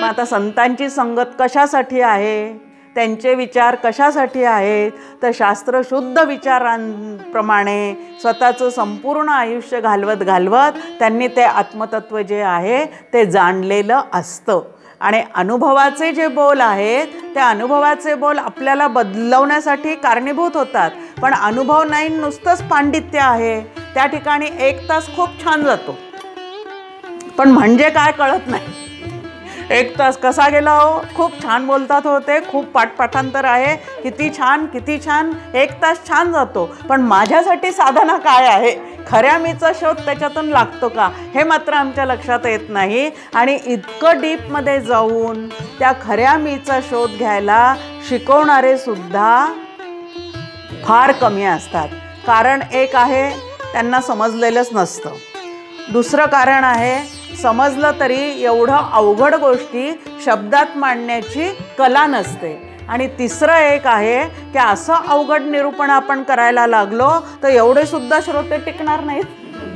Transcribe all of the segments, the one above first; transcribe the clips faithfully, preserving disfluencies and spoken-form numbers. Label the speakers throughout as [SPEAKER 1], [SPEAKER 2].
[SPEAKER 1] मग आता संतांची संगत कशासाठी आहे, त्यांचे विचार कशासाठी आहेत, तर शास्त्रशुद्ध विचारांप्रमाणे स्वतःचं संपूर्ण आयुष्य घालवत घालवत त्यांनी ते आत्मतत्व जे आहे ते जाणलेलं असतं. आणि अनुभवाचे जे बोल आहेत त्या अनुभवाचे बोल आपल्याला बदलवण्यासाठी कारणीभूत होतात. पण अनुभव नाही नुसतंच पांडित्य आहे, त्या ठिकाणी एक तास खूप छान जातो पण म्हणजे काय कळत नाही. एक तास कसा गेला हो, खूप छान बोलतात होते, खूप पाठपाठांतर आहे, किती छान किती छान, एक तास छान जातो. पण माझ्यासाठी साधना काय आहे, खऱ्या मीचा शोध त्याच्यातून लागतो का, हे मात्र आमच्या लक्षात येत नाही. आणि इतकं डीपमध्ये जाऊन त्या खऱ्या मीचा शोध घ्यायला शिकवणारे सुद्धा फार कमी असतात. कारण एक आहे, त्यांना समजलेलंच नसतं. दुसरं कारण आहे, समजलं तरी एवढं अवघड गोष्टी शब्दात मांडण्याची कला नसते. आणि तिसरं एक आहे की असं अवघड निरूपण आपण करायला लागलो तर एवढे सुद्धा श्रोते टिकणार नाहीत.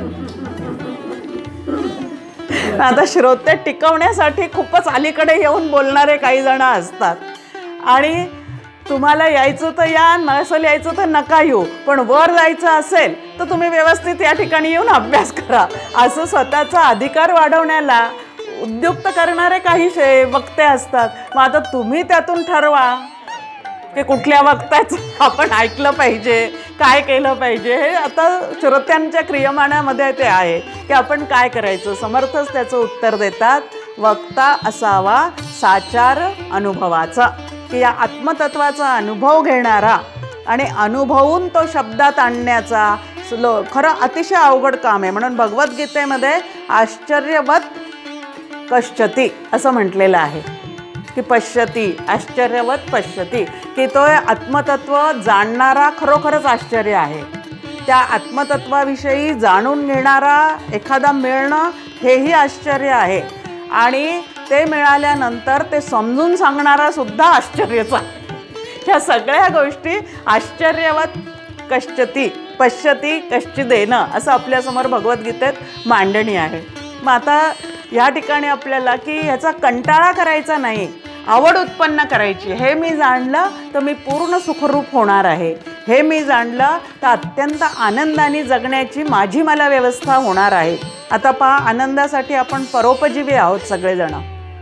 [SPEAKER 1] आता श्रोते टिकवण्यासाठी खूपच अलीकडे येऊन बोलणारे काही जण असतात. आणि तुम्हाला यायचं तर या, नसेल यायचं तर नका येऊ, पण वर जायचं असेल तर तुम्ही व्यवस्थित या ठिकाणी येऊन अभ्यास करा, असं स्वतःचा अधिकार वाढवण्याला उद्युक्त करणारे काही शे वक्ते असतात. मग आता तुम्ही त्यातून ठरवा की कुठल्या वक्त्याचं आपण ऐकलं पाहिजे, काय केलं पाहिजे. हे आता श्रोत्यांच्या क्रियमानामध्ये ते आहे की आपण काय करायचं. समर्थच त्याचं उत्तर देतात, वक्ता असावा साचार अनुभवाचा, की या आत्मतत्वाचा अनुभव घेणारा आणि अनुभवून तो शब्दात आणण्याचा स्लो खरं अतिशय अवघड काम आहे. म्हणून भगवद्गीतेमध्ये आश्चर्यवत पश्यती असं म्हटलेलं आहे की पश्यती, आश्चर्यवत पश्यती, की तो आत्मतत्व जाणणारा खरोखरच आश्चर्य आहे. त्या आत्मतत्वाविषयी जाणून घेणारा एखादा मिळणं हेही आश्चर्य आहे. आणि ते मिळाल्यानंतर ते समजून सांगणारा सुद्धा आश्चर्यच आहे. ह्या सगळ्या गोष्टी आश्चर्यवत कश्चिती पश्यती कश्चिदेनं असं आपल्यासमोर भगवद्गीतेत मांडणी आहे. मग आता या ठिकाणी आपल्याला की ह्याचा कंटाळा करायचा नाही, आवड उत्पन्न करायची. हे मी जाणलं तर मी पूर्ण सुखरूप होणार आहे, हे मी जाणलं तर अत्यंत आनंदाने जगण्याची माझी मला व्यवस्था होणार आहे. आता पहा, आनंदासाठी आपण परोपजीवी आहोत सगळेजण.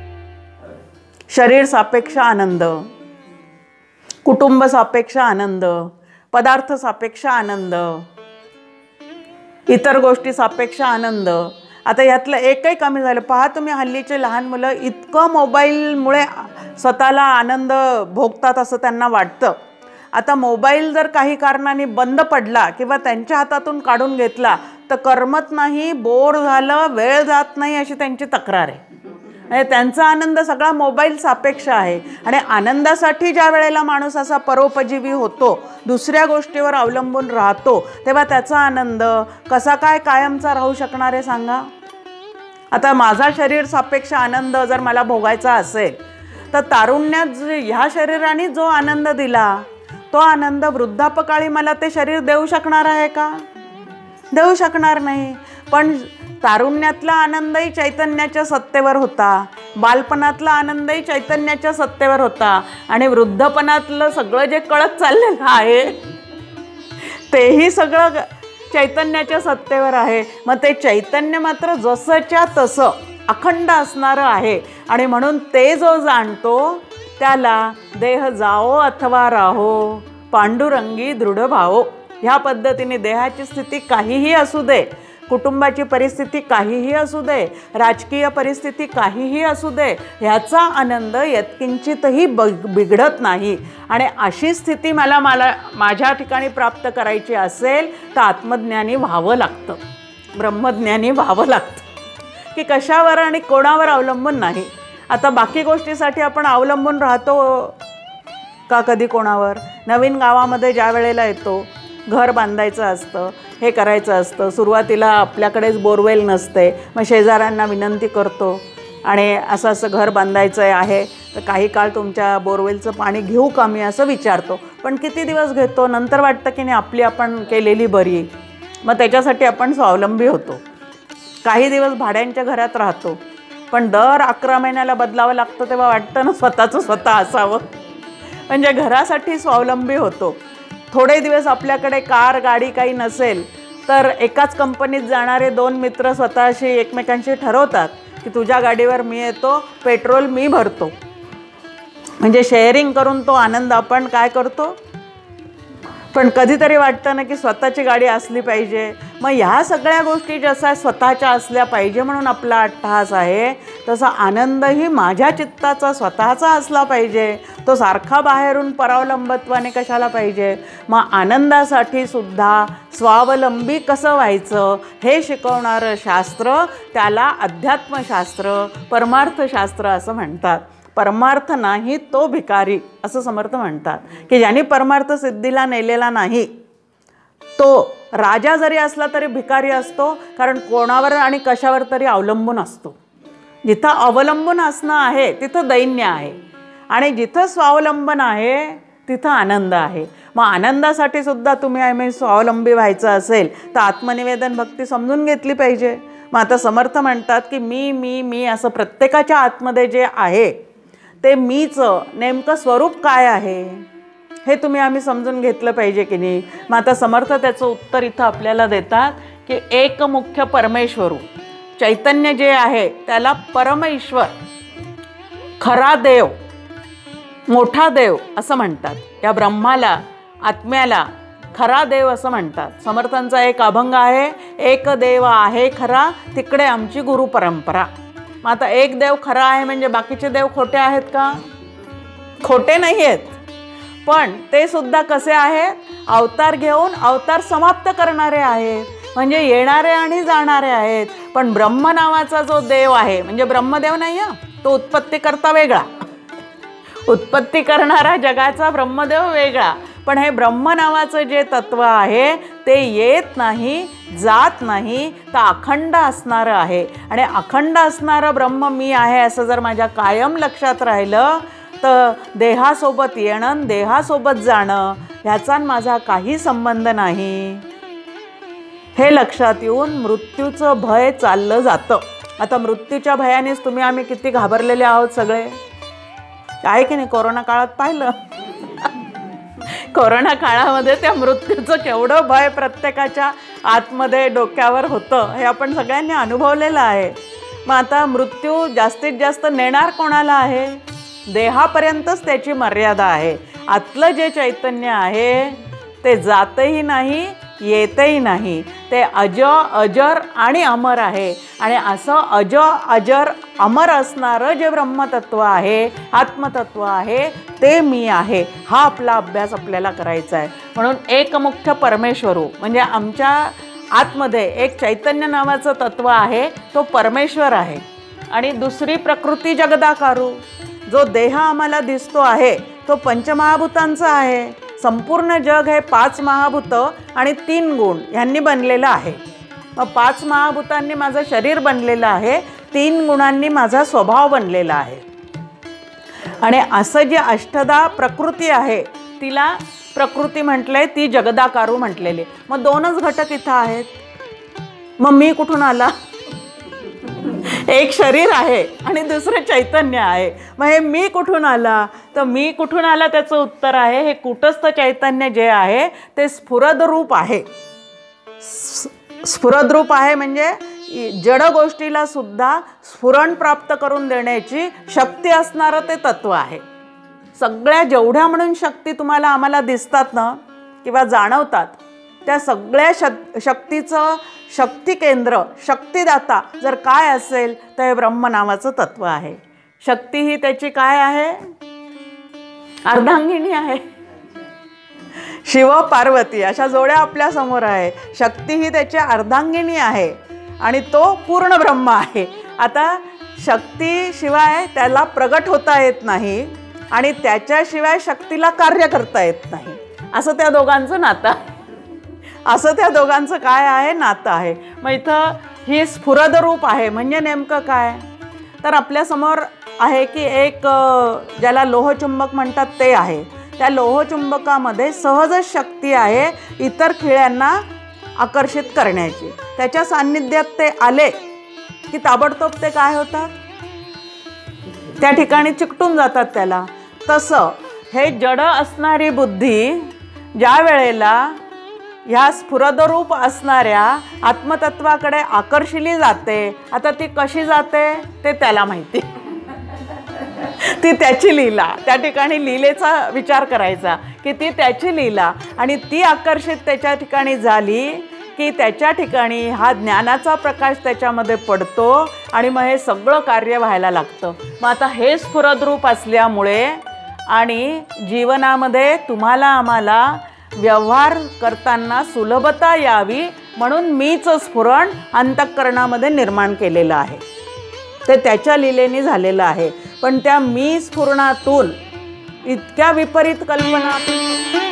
[SPEAKER 1] शरीर सापेक्ष आनंद, कुटुंब सापेक्ष आनंद, पदार्थ सापेक्ष आनंद, इतर गोष्टी सापेक्ष आनंद. आता यातलं एकही कमी झालं. पहा तुम्ही हल्लीचे लहान मुलं इतकं मोबाईलमुळे स्वतःला आनंद भोगतात असं त्यांना वाटतं. आता मोबाईल जर काही कारणाने बंद पडला किंवा त्यांच्या हातातून काढून घेतला तर करमत नाही, बोर झालं, वेळ जात नाही अशी त्यांची तक्रार आहे. म्हणजे त्यांचा आनंद सगळा मोबाईल सापेक्ष आहे. आणि आनंदासाठी ज्या वेळेला माणूस असा परोपजीवी होतो, दुसऱ्या गोष्टीवर अवलंबून राहतो, तेव्हा त्याचा आनंद कसा काय कायमचा राहू शकणार आहे सांगा. आता माझा शरीर सापेक्ष आनंद जर मला भोगायचा असेल तर तारुण्यात ह्या शरीराने जो आनंद दिला तो आनंद वृद्धापकाळी मला ते शरीर देऊ शकणार आहे का? देऊ शकणार नाही. पण तारुण्यातला आनंदही चैतन्याच्या सत्तेवर होता, बालपणातला आनंदही चैतन्याच्या सत्तेवर होता, आणि वृद्धपणातलं सगळं जे कळत चाललेलं आहे तेही सगळं चैतन्याच्या सत्तेवर आहे. मग ते चैतन्य मात्र जसंच्या तसं अखंड असणारं आहे. आणि म्हणून ते जो जाणतो त्याला देह जाओ अथवा राहो पांडुरंगी दृढ भावो. ह्या पद्धतीने देहाची स्थिती काहीही असू दे, कुटुंबाची परिस्थिती काहीही असू दे, राजकीय परिस्थिती काहीही असू दे, ह्याचा आनंद यत्किंचितही ब बिघडत नाही. आणि अशी स्थिती मला मला माझ्या ठिकाणी प्राप्त करायची असेल तर आत्मज्ञानी व्हावं लागतं, ब्रह्मज्ञानी व्हावं लागतं, की कशावर आणि कोणावर अवलंबून नाही. आता बाकी गोष्टीसाठी आपण अवलंबून राहतो का कधी कोणावर? नवीन गावामध्ये ज्या वेळेला येतो, घर बांधायचं असतं, हे करायचं असतं, सुरुवातीला आपल्याकडेच बोरवेल नसते, मग शेजाऱ्यांना विनंती करतो आणि असं असं घर बांधायचं आहे तर काही काळ तुमच्या बोरवेलचं पाणी घेऊ का मी, असं विचारतो. पण किती दिवस घेतो, नंतर वाटतं की नाही आपली आपण केलेली बरी, मग त्याच्यासाठी आपण स्वावलंबी होतो. काही दिवस भाड्यांच्या घरात राहतो, पण दर अकरा महिन्याला बदलावं लागतं तेव्हा वाटतं ना स्वतःचं स्वतः असावं. म्हणजे घरासाठी स्वावलंबी होतो. थोडे दिवस आपल्याकडे कार गाडी काही नसेल तर एकाच कंपनीत जाणारे दोन मित्र स्वतःशी एकमेकांशी ठरवतात की तुझ्या गाडीवर मी येतो, पेट्रोल मी भरतो. म्हणजे शेअरिंग करून तो आनंद आपण काय करतो. पण कधीतरी वाटतं ना की स्वतःची गाडी असली पाहिजे. मग ह्या सगळ्या गोष्टी जसा स्वतःच्या असल्या पाहिजे म्हणून आपला अट्टहास आहे, तसा आनंदही माझ्या चित्ताचा स्वतःचा असला पाहिजे. तो सारखा बाहेरून परावलंबत्वाने कशाला पाहिजे. मग आनंदासाठी सुद्धा स्वावलंबी कसं व्हायचं हे शिकवणारं शास्त्र, त्याला अध्यात्मशास्त्र, परमार्थशास्त्र असं म्हणतात. परमार्थ नाही तो भिकारी असं समर्थ म्हणतात की ज्यांनी परमार्थ सिद्धीला नेलेला नाही तो राजा जरी असला तरी भिकारी असतो, कारण कोणावर आणि कशावर तरी अवलंबून असतो. जिथं अवलंबून असणं आहे तिथं दैन्य आहे आणि जिथं स्वावलंबन आहे तिथं आनंद आहे. मग आनंदासाठी सुद्धा तुम्ही आम्ही स्वावलंबी व्हायचं असेल तर आत्मनिवेदन भक्ती समजून घेतली पाहिजे. मग आता समर्थ म्हणतात की मी मी मी असं प्रत्येकाच्या आतमध्ये जे आहे ते मीचं नेमकं स्वरूप काय आहे हे तुम्ही आम्ही समजून घेतलं पाहिजे की नाही. मग आता समर्थ त्याचं उत्तर इथं आपल्याला देतात की एक मुख्य परमेश्वरू चैतन्य जे आहे त्याला परमेश्वर, खरा देव, मोठा देव असं म्हणतात. या ब्रह्माला, आत्म्याला खरा देव असं म्हणतात. समर्थांचा एक अभंग आहे, एक देव आहे खरा तिकडे आमची गुरु परंपरा. मग आता एक देव खरा आहे म्हणजे बाकीचे देव खोटे आहेत का? खोटे नाही आहेत, पण ते सुद्धा कसे आहेत, अवतार घेऊन अवतार समाप्त करणारे आहेत, म्हणजे येणारे आणि जाणारे आहेत. पण ब्रह्म नावाचा जो देव आहे म्हणजे ब्रह्मदेव नाही आहे, तो उत्पत्ती करता वेगळा, उत्पत्ती करणारा जगाचा ब्रह्मदेव वेगळा. पण हे ब्रह्म नावाचं जे तत्व आहे ते येत नाही, जात नाही, तर अखंड असणारं आहे. आणि अखंड असणारं ब्रह्म मी आहे असं जर माझ्या कायम लक्षात राहिलं तर देहासोबत येणं, देहासोबत जाणं ह्याचा माझा काही संबंध नाही. हे लक्षात येऊन मृत्यूचं भय चाललं जातं. आता मृत्यूच्या भयानेच तुम्ही आम्ही किती घाबरलेले आहोत सगळे, आहे की नाही. कोरोना काळात पाहिलं, कोरोना काळामध्ये त्या मृत्यूचं केवढं भय प्रत्येकाच्या आतमध्ये डोक्यावर होतं हे आपण सगळ्यांनी अनुभवलेलं आहे. मग आता मृत्यू जास्तीत जास्त नेणार कोणाला आहे? देहापर्यंतच त्याची मर्यादा आहे. आतलं जे चैतन्य आहे ते जातही नाही, येतही नाही, ते अज अजर आणि अमर आहे. आणि असं अज अजर अमर असणारं जे ब्रह्मतत्व आहे, आत्मतत्व आहे, ते मी आहे. हा आपला अभ्यास आपल्याला करायचा आहे. म्हणून एक मुख्य परमेश्वरू म्हणजे आमच्या आतमध्ये एक चैतन्य नावाचं तत्व आहे, तो परमेश्वर आहे. आणि दुसरी प्रकृती जगदाकारू, जो देह आम्हाला दिसतो आहे तो पंचमहाभूतांचा आहे. संपूर्ण जग हे पाच महाभूत आणि तीन गुण ह्यांनी बनलेलं आहे. मग पाच महाभूतांनी माझं शरीर बनलेलं आहे, तीन गुणांनी माझा स्वभाव बनलेला आहे. आणि असं जे अष्टदा प्रकृती आहे तिला प्रकृती म्हटलंय, ती जगदाकारू म्हटलेली. मग दोनच घटक इथं आहेत, मग मी कुठून आला? एक शरीर आहे आणि दुसरं चैतन्य आहे. मग हे मी कुठून आला? तर मी कुठून आला त्याचं उत्तर आहे हे कुटस्थ चैतन्य जे आहे ते स्फुरद रूप आहे. स्फुरद रूप आहे म्हणजे जड गोष्टीला सुद्धा स्फुरण प्राप्त करून देण्याची शक्ती असणारं ते तत्व आहे. सगळ्या जेवढ्या म्हणून शक्ती तुम्हाला आम्हाला दिसतात ना किंवा जाणवतात, त्या सगळ्या शक शक्तीचं शक्ती केंद्र, शक्तिदाता जर काय असेल तर हे ब्रह्म नावाचं तत्व आहे. शक्ती ही त्याची काय आहे? अर्धांगिनी आहे. शिव पार्वती अशा जोड्या आपल्या समोर आहे. शक्ती ही त्याची अर्धांगिनी आहे आणि तो पूर्ण ब्रह्म आहे. आता शक्ती शिवाय त्याला प्रगट होता येत नाही आणि त्याच्याशिवाय शक्तीला कार्य करता येत नाही, असं त्या दोघांचं नातं असं त्या दोघांचं काय आहे? नातं आहे. मग इथं ही स्फुरद रूप आहे म्हणजे नेमकं काय? तर आपल्यासमोर आहे की एक ज्याला लोहचुंबक म्हणतात ते आहे. त्या लोहचुंबकामध्ये सहजच शक्ती आहे इतर खिळ्यांना आकर्षित करण्याची. त्याच्या सान्निध्यात ते आले की ताबडतोब ते काय होतात? त्या ठिकाणी चिकटून जातात त्याला. तसं हे जड असणारी बुद्धी ज्या वेळेला ह्या स्फुरदरूप असणाऱ्या आत्मतत्वाकडे आकर्षिली जाते, आता ती कशी जाते ते त्याला माहिती. ती त्याची लीला, त्या ठिकाणी लीलेचा विचार करायचा की ती त्याची लीला, आणि ती आकर्षित त्याच्या ठिकाणी झाली की त्याच्या ठिकाणी हा ज्ञानाचा प्रकाश त्याच्यामध्ये पडतो आणि मग हे सगळं कार्य व्हायला लागतं. मग आता हे स्फुरद्रूप असल्यामुळे आणि जीवनामध्ये तुम्हाला आम्हाला व्यवहार करताना सुलभता यावी म्हणून मीच स्फुरण अंतःकरणामध्ये निर्माण केलेलं आहे. ते त्याच्या लीलेने झालेलं आहे. पण त्या मी स्फुरणातून इतक्या विपरीत कल्पना